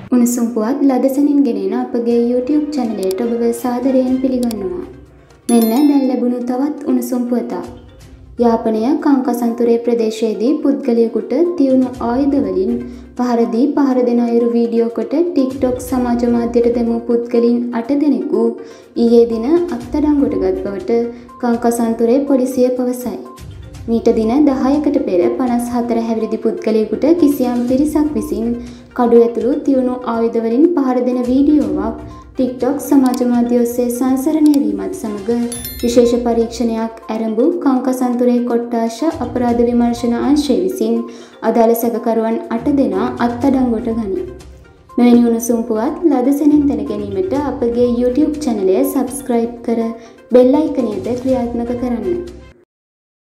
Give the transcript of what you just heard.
උණුසුම් පුවත් ලදසනින් ගෙනෙන අපගේ YouTube channelයට ඔබව සාදරයෙන් පිළිගන්නවා. මෙන්න දැන් ලැබුණු තවත් උණුසුම් පුවතක්. යාපනය කාංකසන්තුරේ ප්‍රදේශයේදී පුද්ගලයෙකුට තියුණු ආයුධ වලින් පහර දී පහර දෙන අයුරු වීඩියෝ කොට TikTok සමාජ මාධ්‍යයට දැමූ පුද්ගලයන් 8 දෙනෙකු ඊයේ දින අත්අඩංගුවට ගත් බවට කාංකසන්තුරේ පොලිසිය පවසයි. මීට දින 10කට පෙර 54 හැවිරිදි පුද්ගලයෙකුට කිසියම් පිරිසක් විසින් කඩු ඇතුළු තියුණු ආයුධ වලින් පහර දෙන වීඩියෝවක් TikTok සමාජ මාධ්‍ය ඔස්සේ සංසරණය වීමත් සමග විශේෂ පරීක්ෂණයක් ආරම්භ කාංකසන්තුරේ කොට්ටාශ අපරාධ විමර්ශන අංශය විසින් අදාළ සැකකරුවන් 8 දෙනා අත්අඩංගුවට ගනී. මෙවැනි උණුසුම් පුවත් ලදසනින් දැන ගැනීමට අපගේ YouTube channel එක subscribe කර bell icon එක ක්‍රියාත්මක කරන්න.